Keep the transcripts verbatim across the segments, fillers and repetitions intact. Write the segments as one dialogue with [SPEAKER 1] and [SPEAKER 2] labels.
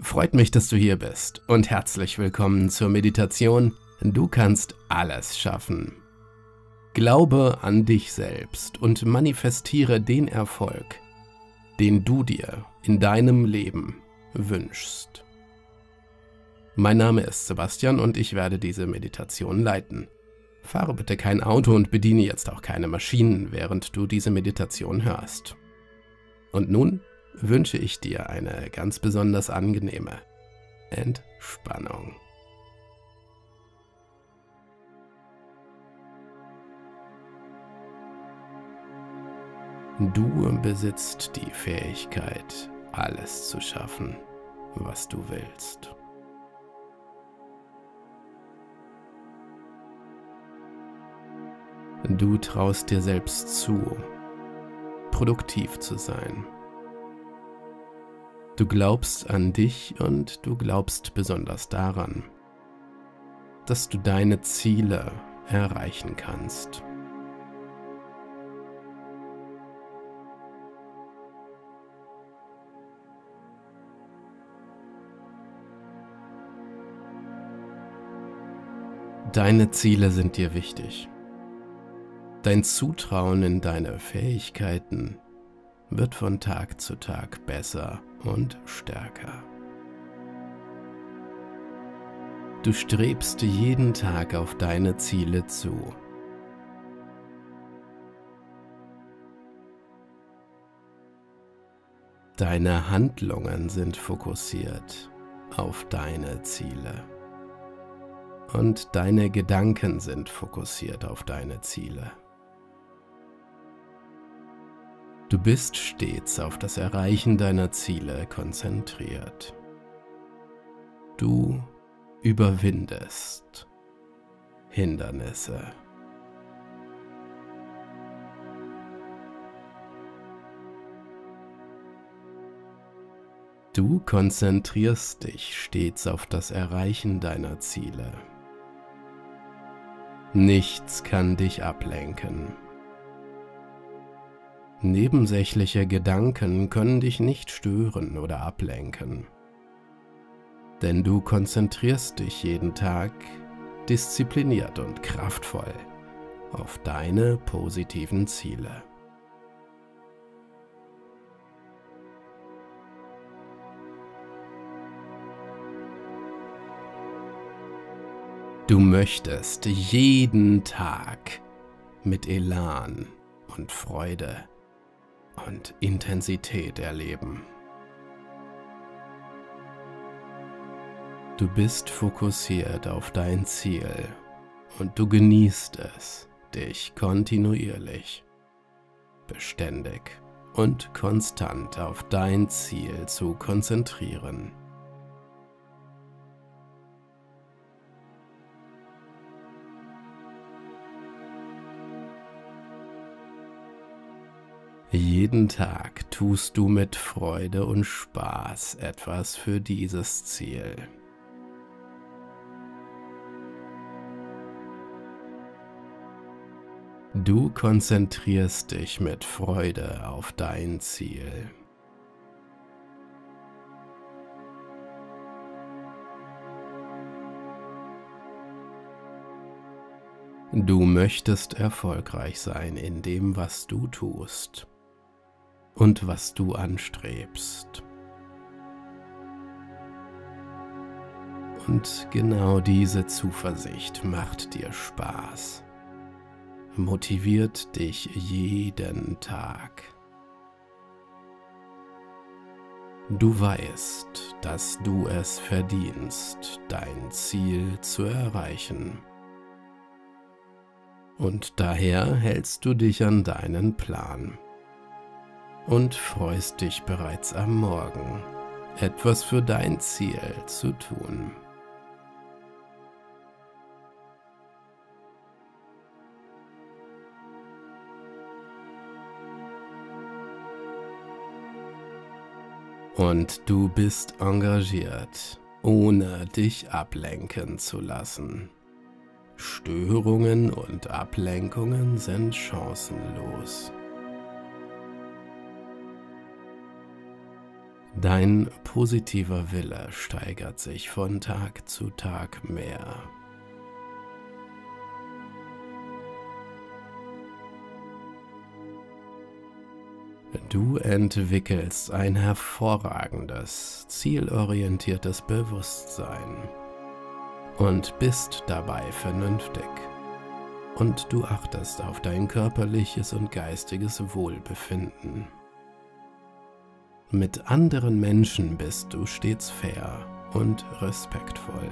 [SPEAKER 1] Freut mich, dass du hier bist und herzlich willkommen zur Meditation. Du kannst alles schaffen. Glaube an dich selbst und manifestiere den Erfolg, den du dir in deinem Leben wünschst. Mein Name ist Sebastian und ich werde diese Meditation leiten. Fahre bitte kein Auto und bediene jetzt auch keine Maschinen, während du diese Meditation hörst. Und nun wünsche ich dir eine ganz besonders angenehme Entspannung. Du besitzt die Fähigkeit, alles zu schaffen, was du willst. Du traust dir selbst zu, produktiv zu sein. Du glaubst an dich und du glaubst besonders daran, dass du deine Ziele erreichen kannst. Deine Ziele sind dir wichtig. Dein Zutrauen in deine Fähigkeiten wird von Tag zu Tag besser und stärker. Du strebst jeden Tag auf deine Ziele zu. Deine Handlungen sind fokussiert auf deine Ziele. Und deine Gedanken sind fokussiert auf deine Ziele. Du bist stets auf das Erreichen deiner Ziele konzentriert. Du überwindest Hindernisse. Du konzentrierst dich stets auf das Erreichen deiner Ziele. Nichts kann dich ablenken. Nebensächliche Gedanken können dich nicht stören oder ablenken, denn du konzentrierst dich jeden Tag diszipliniert und kraftvoll auf deine positiven Ziele. Du möchtest jeden Tag mit Elan und Freude und Intensität erleben. Du bist fokussiert auf dein Ziel und du genießt es, dich kontinuierlich, beständig und konstant auf dein Ziel zu konzentrieren. Jeden Tag tust du mit Freude und Spaß etwas für dieses Ziel. Du konzentrierst dich mit Freude auf dein Ziel. Du möchtest erfolgreich sein in dem, was du tust und was du anstrebst. Und genau diese Zuversicht macht dir Spaß, motiviert dich jeden Tag. Du weißt, dass du es verdienst, dein Ziel zu erreichen. Und daher hältst du dich an deinen Plan und freust dich bereits am Morgen, etwas für dein Ziel zu tun. Und du bist engagiert, ohne dich ablenken zu lassen. Störungen und Ablenkungen sind chancenlos. Dein positiver Wille steigert sich von Tag zu Tag mehr. Du entwickelst ein hervorragendes, zielorientiertes Bewusstsein und bist dabei vernünftig. Und du achtest auf dein körperliches und geistiges Wohlbefinden. Mit anderen Menschen bist du stets fair und respektvoll.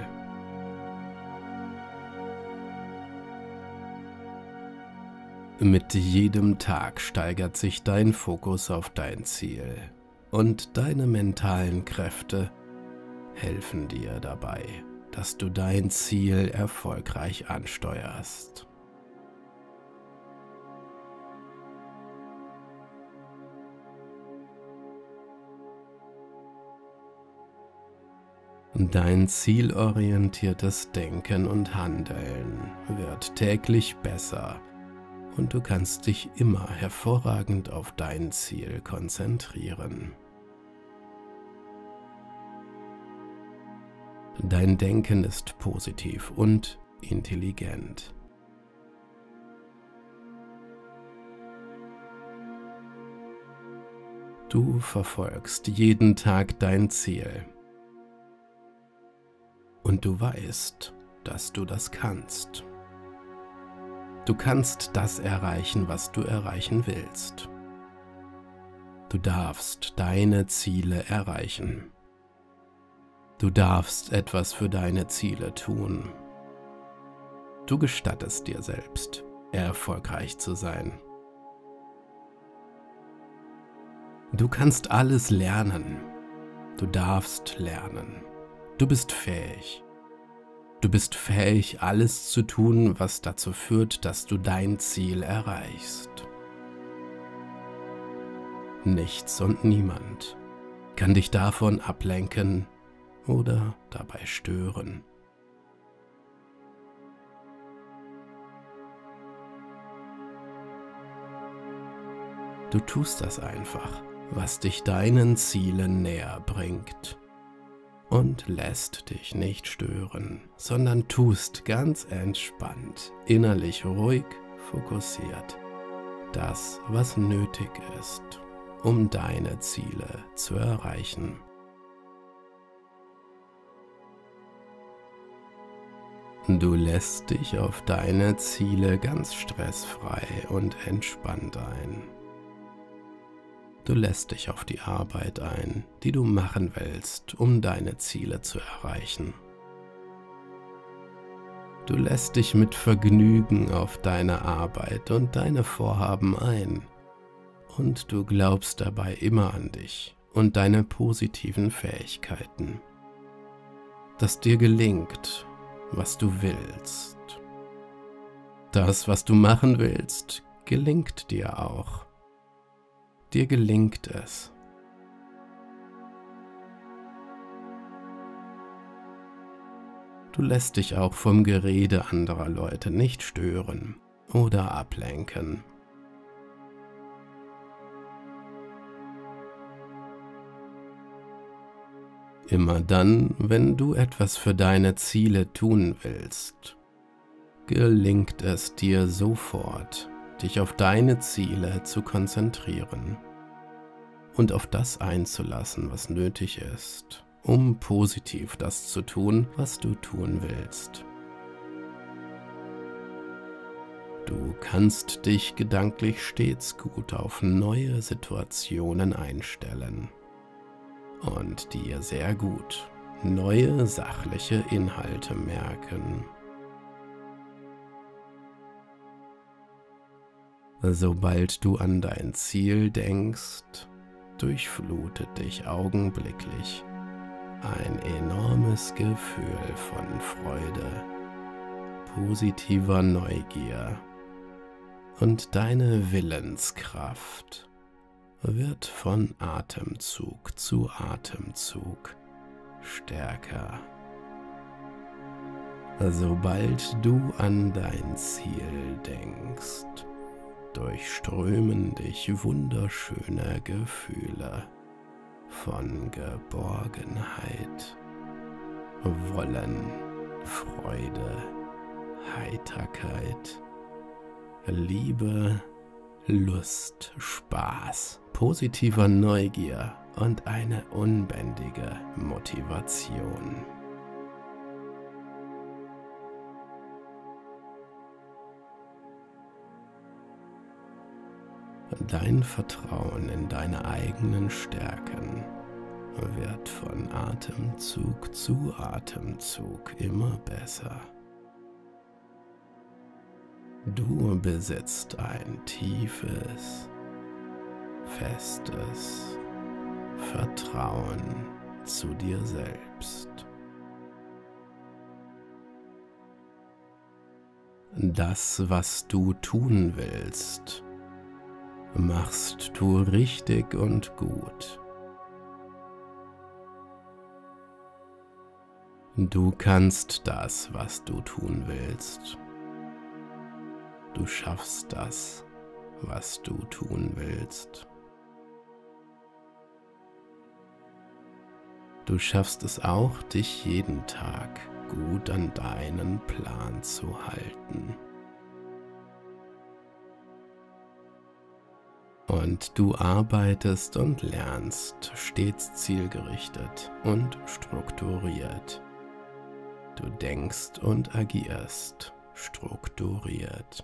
[SPEAKER 1] Mit jedem Tag steigert sich dein Fokus auf dein Ziel und deine mentalen Kräfte helfen dir dabei, dass du dein Ziel erfolgreich ansteuerst. Dein zielorientiertes Denken und Handeln wird täglich besser und du kannst dich immer hervorragend auf dein Ziel konzentrieren. Dein Denken ist positiv und intelligent. Du verfolgst jeden Tag dein Ziel. Und du weißt, dass du das kannst. Du kannst das erreichen, was du erreichen willst. Du darfst deine Ziele erreichen. Du darfst etwas für deine Ziele tun. Du gestattest dir selbst, erfolgreich zu sein. Du kannst alles lernen. Du darfst lernen. Du bist fähig. Du bist fähig, alles zu tun, was dazu führt, dass du dein Ziel erreichst. Nichts und niemand kann dich davon ablenken oder dabei stören. Du tust das einfach, was dich deinen Zielen näher bringt. Und lässt dich nicht stören, sondern tust ganz entspannt, innerlich ruhig, fokussiert, das, was nötig ist, um deine Ziele zu erreichen. Du lässt dich auf deine Ziele ganz stressfrei und entspannt ein. Du lässt dich auf die Arbeit ein, die du machen willst, um deine Ziele zu erreichen. Du lässt dich mit Vergnügen auf deine Arbeit und deine Vorhaben ein. Und du glaubst dabei immer an dich und deine positiven Fähigkeiten. Dass dir gelingt, was du willst. Das, was du machen willst, gelingt dir auch. Dir gelingt es. Du lässt dich auch vom Gerede anderer Leute nicht stören oder ablenken. Immer dann, wenn du etwas für deine Ziele tun willst, gelingt es dir sofort, dich auf deine Ziele zu konzentrieren und auf das einzulassen, was nötig ist, um positiv das zu tun, was du tun willst. Du kannst dich gedanklich stets gut auf neue Situationen einstellen und dir sehr gut neue sachliche Inhalte merken. Sobald du an dein Ziel denkst, durchflutet dich augenblicklich ein enormes Gefühl von Freude, positiver Neugier und deine Willenskraft wird von Atemzug zu Atemzug stärker. Sobald du an dein Ziel denkst, durchströmen dich wunderschöne Gefühle von Geborgenheit, Wollen, Freude, Heiterkeit, Liebe, Lust, Spaß, positiver Neugier und eine unbändige Motivation. Dein Vertrauen in deine eigenen Stärken wird von Atemzug zu Atemzug immer besser. Du besitzt ein tiefes, festes Vertrauen zu dir selbst. Das, was du tun willst, machst du richtig und gut. Du kannst das, was du tun willst. Du schaffst das, was du tun willst. Du schaffst es auch, dich jeden Tag gut an deinen Plan zu halten. Und du arbeitest und lernst stets zielgerichtet und strukturiert. Du denkst und agierst strukturiert.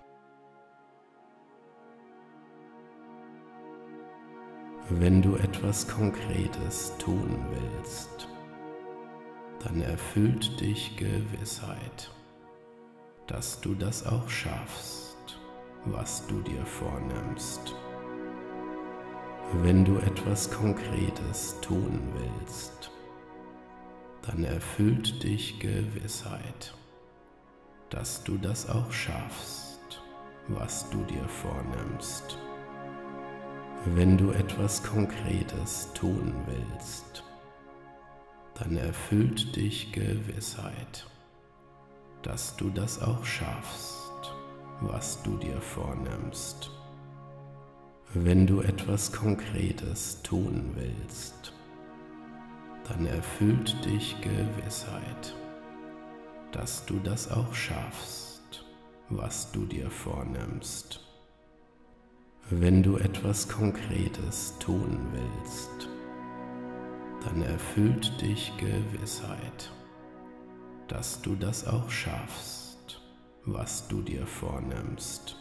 [SPEAKER 1] Wenn du etwas Konkretes tun willst, dann erfüllt dich Gewissheit, dass du das auch schaffst, was du dir vornimmst. Wenn du etwas Konkretes tun willst, dann erfüllt dich Gewissheit, dass du das auch schaffst, was du dir vornimmst. Wenn du etwas Konkretes tun willst, dann erfüllt dich Gewissheit, dass du das auch schaffst, was du dir vornimmst. Wenn du etwas Konkretes tun willst, dann erfüllt dich Gewissheit, dass du das auch schaffst, was du dir vornimmst. Wenn du etwas Konkretes tun willst, dann erfüllt dich Gewissheit, dass du das auch schaffst, was du dir vornimmst.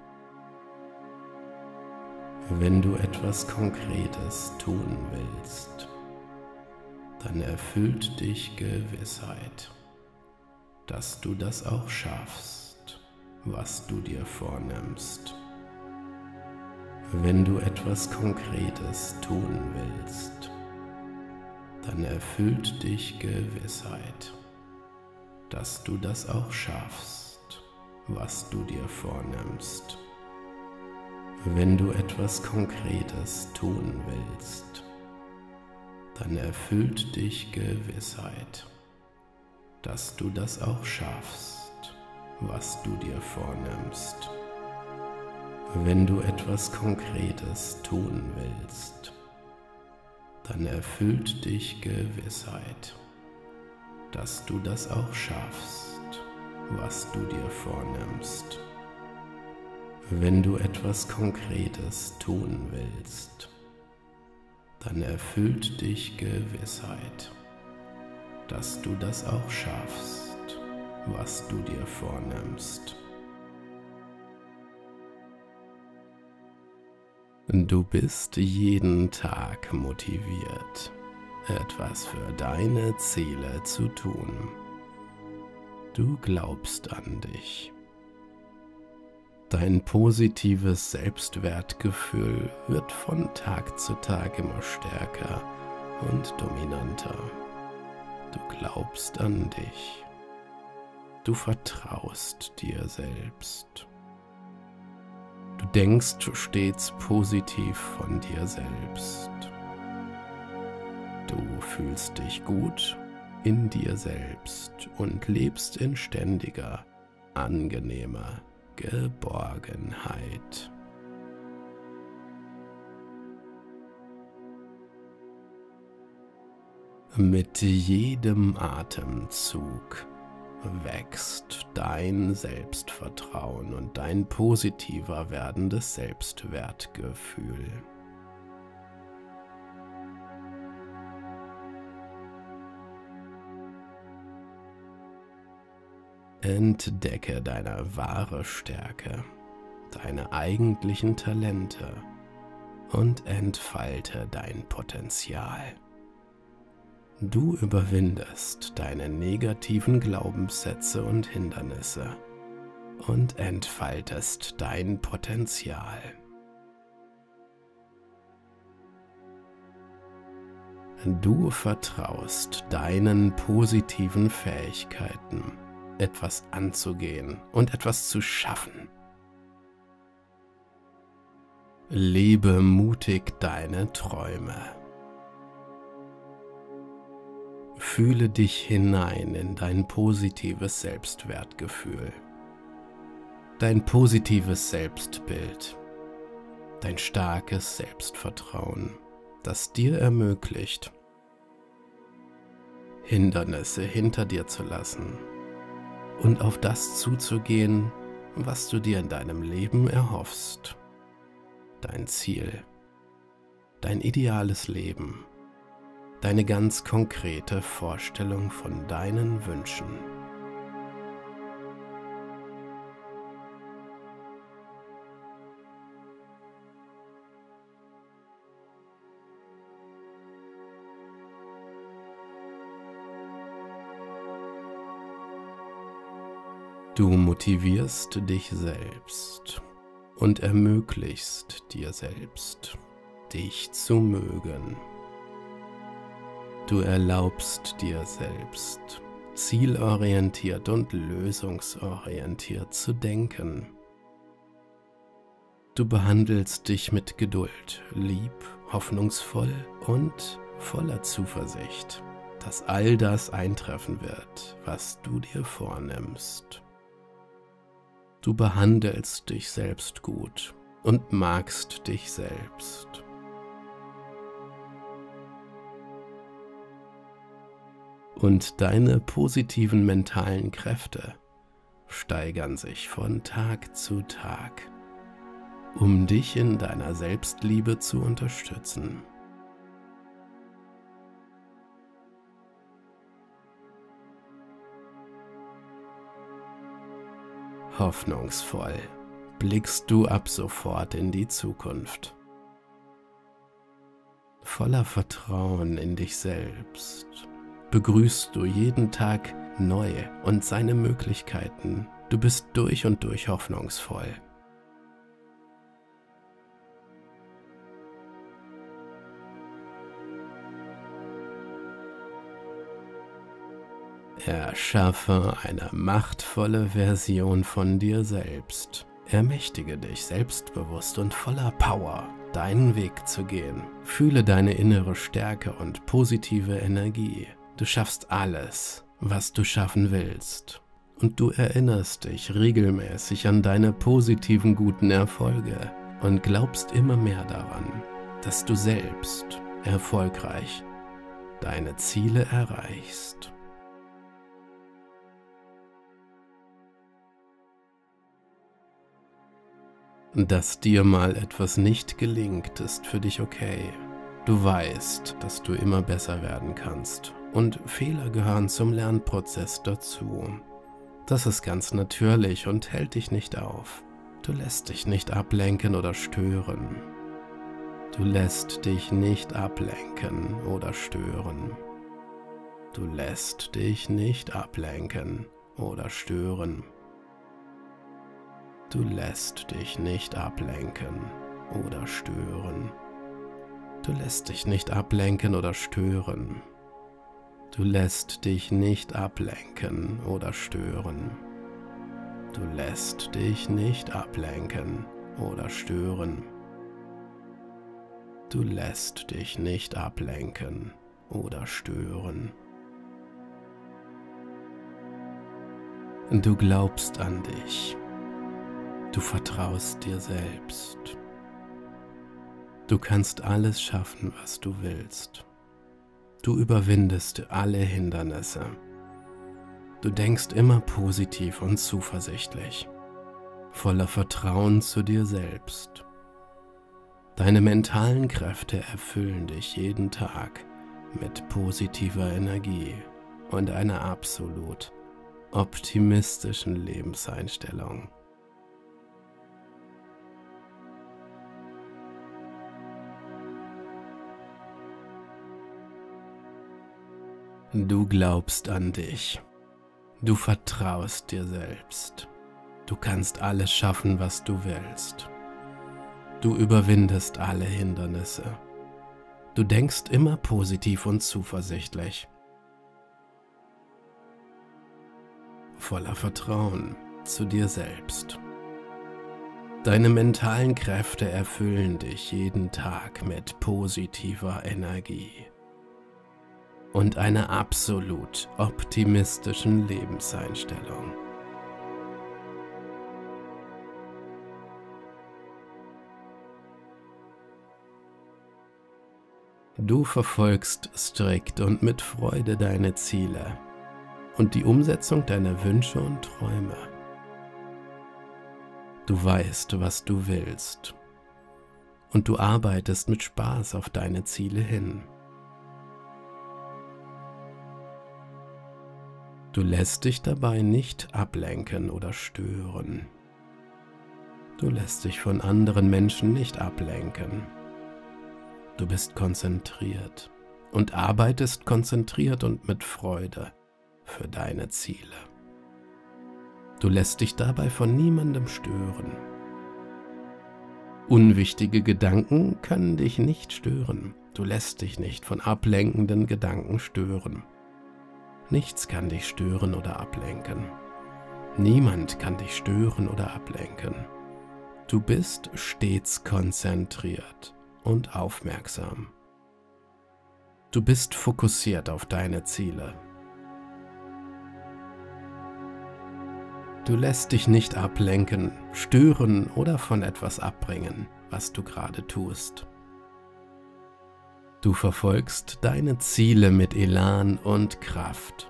[SPEAKER 1] Wenn du etwas Konkretes tun willst, dann erfüllt dich Gewissheit, dass du das auch schaffst, was du dir vornimmst. Wenn du etwas Konkretes tun willst, dann erfüllt dich Gewissheit, dass du das auch schaffst, was du dir vornimmst. Wenn du etwas Konkretes tun willst, dann erfüllt dich Gewissheit, dass du das auch schaffst, was du dir vornimmst. Wenn du etwas Konkretes tun willst, dann erfüllt dich Gewissheit, dass du das auch schaffst, was du dir vornimmst. Wenn du etwas Konkretes tun willst, dann erfüllt dich Gewissheit, dass du das auch schaffst, was du dir vornimmst. Du bist jeden Tag motiviert, etwas für deine Ziele zu tun. Du glaubst an dich. Dein positives Selbstwertgefühl wird von Tag zu Tag immer stärker und dominanter. Du glaubst an dich. Du vertraust dir selbst. Du denkst stets positiv von dir selbst. Du fühlst dich gut in dir selbst und lebst in ständiger, angenehmer Geborgenheit. Mit jedem Atemzug wächst dein Selbstvertrauen und dein positiver werdendes Selbstwertgefühl. Entdecke deine wahre Stärke, deine eigentlichen Talente und entfalte dein Potenzial. Du überwindest deine negativen Glaubenssätze und Hindernisse und entfaltest dein Potenzial. Du vertraust deinen positiven Fähigkeiten, etwas anzugehen und etwas zu schaffen. Lebe mutig deine Träume. Fühle dich hinein in dein positives Selbstwertgefühl, dein positives Selbstbild, dein starkes Selbstvertrauen, das dir ermöglicht, Hindernisse hinter dir zu lassen und auf das zuzugehen, was du dir in deinem Leben erhoffst. Dein Ziel, dein ideales Leben, deine ganz konkrete Vorstellung von deinen Wünschen. Du motivierst dich selbst und ermöglichst dir selbst, dich zu mögen. Du erlaubst dir selbst, zielorientiert und lösungsorientiert zu denken. Du behandelst dich mit Geduld, lieb, hoffnungsvoll und voller Zuversicht, dass all das eintreffen wird, was du dir vornimmst. Du behandelst dich selbst gut und magst dich selbst. Und deine positiven mentalen Kräfte steigern sich von Tag zu Tag, um dich in deiner Selbstliebe zu unterstützen. Hoffnungsvoll blickst du ab sofort in die Zukunft. Voller Vertrauen in dich selbst begrüßt du jeden Tag neu und seine Möglichkeiten. Du bist durch und durch hoffnungsvoll. Erschaffe eine machtvolle Version von dir selbst. Ermächtige dich selbstbewusst und voller Power, deinen Weg zu gehen. Fühle deine innere Stärke und positive Energie. Du schaffst alles, was du schaffen willst. Und du erinnerst dich regelmäßig an deine positiven guten Erfolge und glaubst immer mehr daran, dass du selbst erfolgreich deine Ziele erreichst. Dass dir mal etwas nicht gelingt, ist für dich okay. Du weißt, dass du immer besser werden kannst und Fehler gehören zum Lernprozess dazu. Das ist ganz natürlich und hält dich nicht auf. Du lässt dich nicht ablenken oder stören. Du lässt dich nicht ablenken oder stören. Du lässt dich nicht ablenken oder stören. Du lässt dich nicht ablenken oder stören. Du lässt dich nicht ablenken oder stören. Du lässt dich nicht ablenken oder stören. Du lässt dich nicht ablenken oder stören. Du lässt dich nicht ablenken oder stören. Du glaubst an dich. Du vertraust dir selbst. Du kannst alles schaffen, was du willst. Du überwindest alle Hindernisse. Du denkst immer positiv und zuversichtlich, voller Vertrauen zu dir selbst. Deine mentalen Kräfte erfüllen dich jeden Tag mit positiver Energie und einer absolut optimistischen Lebenseinstellung. Du glaubst an dich. Du vertraust dir selbst. Du kannst alles schaffen, was du willst. Du überwindest alle Hindernisse. Du denkst immer positiv und zuversichtlich. Voller Vertrauen zu dir selbst. Deine mentalen Kräfte erfüllen dich jeden Tag mit positiver Energie und einer absolut optimistischen Lebenseinstellung. Du verfolgst strikt und mit Freude deine Ziele und die Umsetzung deiner Wünsche und Träume. Du weißt, was du willst, und du arbeitest mit Spaß auf deine Ziele hin. Du lässt dich dabei nicht ablenken oder stören. Du lässt dich von anderen Menschen nicht ablenken. Du bist konzentriert und arbeitest konzentriert und mit Freude für deine Ziele. Du lässt dich dabei von niemandem stören. Unwichtige Gedanken können dich nicht stören. Du lässt dich nicht von ablenkenden Gedanken stören. Nichts kann dich stören oder ablenken. Niemand kann dich stören oder ablenken. Du bist stets konzentriert und aufmerksam. Du bist fokussiert auf deine Ziele. Du lässt dich nicht ablenken, stören oder von etwas abbringen, was du gerade tust. Du verfolgst deine Ziele mit Elan und Kraft.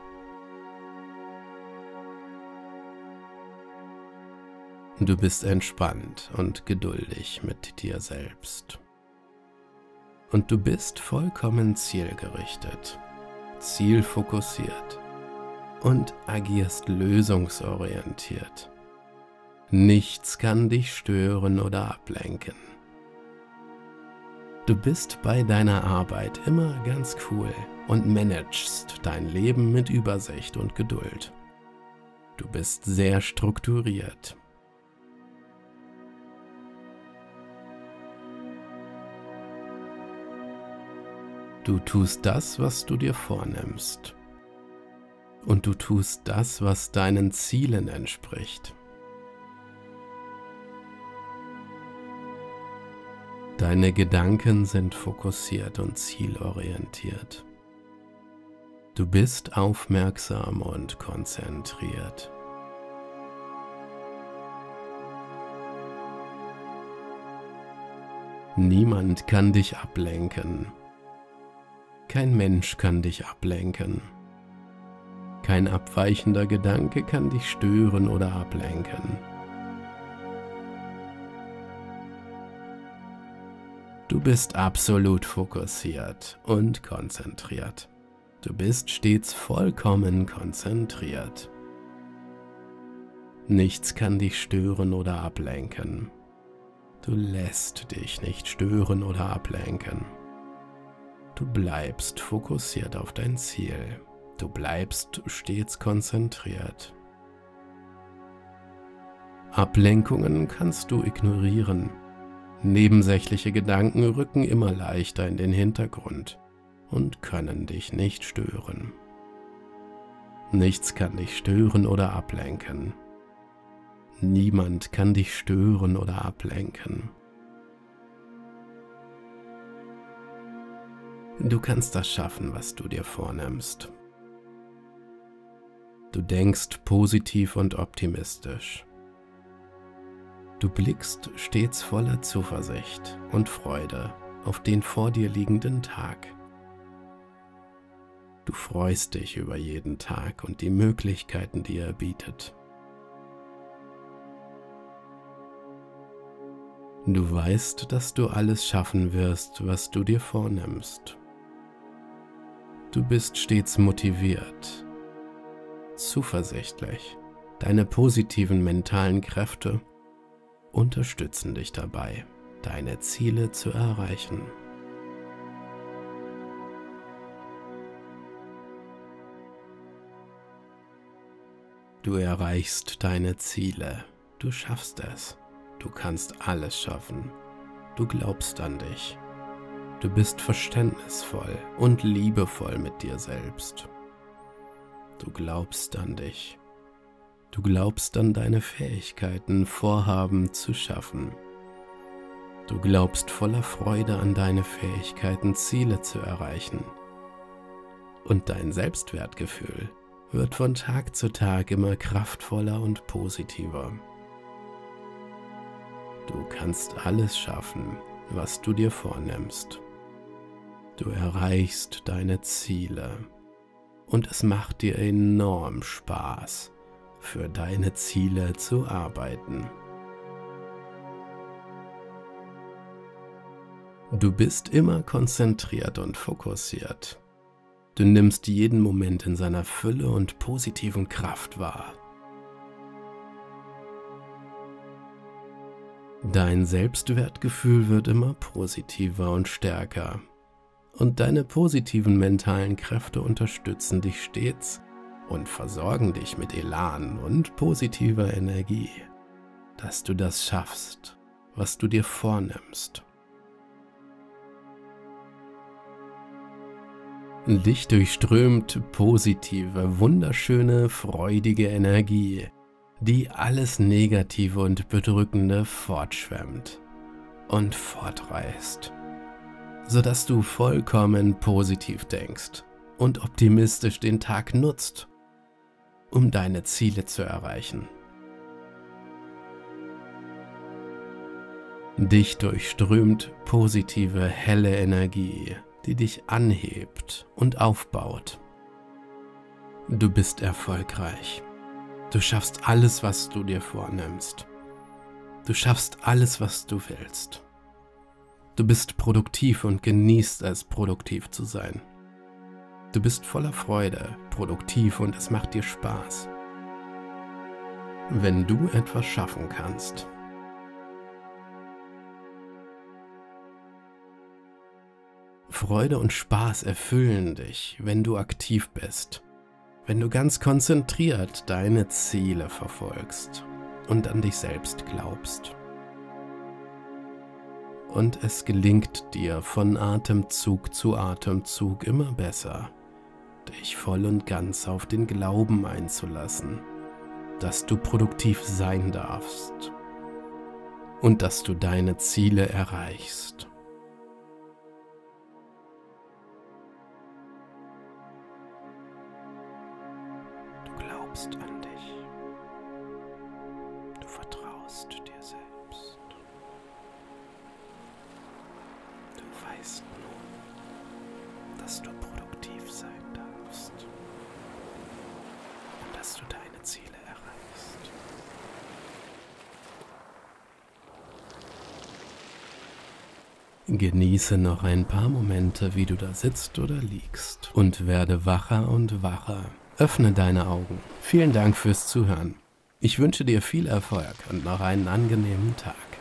[SPEAKER 1] Du bist entspannt und geduldig mit dir selbst. Und du bist vollkommen zielgerichtet, zielfokussiert und agierst lösungsorientiert. Nichts kann dich stören oder ablenken. Du bist bei deiner Arbeit immer ganz cool und managst dein Leben mit Übersicht und Geduld. Du bist sehr strukturiert. Du tust das, was du dir vornimmst. Und du tust das, was deinen Zielen entspricht. Deine Gedanken sind fokussiert und zielorientiert. Du bist aufmerksam und konzentriert. Niemand kann dich ablenken. Kein Mensch kann dich ablenken. Kein abweichender Gedanke kann dich stören oder ablenken. Du bist absolut fokussiert und konzentriert. Du bist stets vollkommen konzentriert. Nichts kann dich stören oder ablenken. Du lässt dich nicht stören oder ablenken. Du bleibst fokussiert auf dein Ziel. Du bleibst stets konzentriert. Ablenkungen kannst du ignorieren. Nebensächliche Gedanken rücken immer leichter in den Hintergrund und können dich nicht stören. Nichts kann dich stören oder ablenken. Niemand kann dich stören oder ablenken. Du kannst das schaffen, was du dir vornimmst. Du denkst positiv und optimistisch. Du blickst stets voller Zuversicht und Freude auf den vor dir liegenden Tag. Du freust dich über jeden Tag und die Möglichkeiten, die er bietet. Du weißt, dass du alles schaffen wirst, was du dir vornimmst. Du bist stets motiviert, zuversichtlich. Deine positiven mentalen Kräfte unterstützen dich dabei, deine Ziele zu erreichen. Du erreichst deine Ziele, du schaffst es, du kannst alles schaffen, du glaubst an dich, du bist verständnisvoll und liebevoll mit dir selbst. Du glaubst an dich, du glaubst an deine Fähigkeiten, Vorhaben zu schaffen. Du glaubst voller Freude an deine Fähigkeiten, Ziele zu erreichen. Und dein Selbstwertgefühl wird von Tag zu Tag immer kraftvoller und positiver. Du kannst alles schaffen, was du dir vornimmst. Du erreichst deine Ziele und es macht dir enorm Spaß, für deine Ziele zu arbeiten. Du bist immer konzentriert und fokussiert. Du nimmst jeden Moment in seiner Fülle und positiven Kraft wahr. Dein Selbstwertgefühl wird immer positiver und stärker und deine positiven mentalen Kräfte unterstützen dich stets und versorgen dich mit Elan und positiver Energie, dass du das schaffst, was du dir vornimmst. Dich durchströmt positive, wunderschöne, freudige Energie, die alles Negative und Bedrückende fortschwemmt und fortreißt, sodass du vollkommen positiv denkst und optimistisch den Tag nutzt, um deine Ziele zu erreichen. Dich durchströmt positive, helle Energie, die dich anhebt und aufbaut. Du bist erfolgreich. Du schaffst alles, was du dir vornimmst. Du schaffst alles, was du willst. Du bist produktiv und genießt es, produktiv zu sein. Du bist voller Freude, produktiv und es macht dir Spaß. Wenn du etwas schaffen kannst, Freude und Spaß erfüllen dich, wenn du aktiv bist, wenn du ganz konzentriert deine Ziele verfolgst und an dich selbst glaubst. Und es gelingt dir von Atemzug zu Atemzug immer besser, dich voll und ganz auf den Glauben einzulassen, dass du produktiv sein darfst und dass du deine Ziele erreichst. An dich. Du vertraust dir selbst. Du weißt nun, dass du produktiv sein darfst und dass du deine Ziele erreichst. Genieße noch ein paar Momente, wie du da sitzt oder liegst und werde wacher und wacher. Öffne deine Augen. Vielen Dank fürs Zuhören. Ich wünsche dir viel Erfolg und noch einen angenehmen Tag.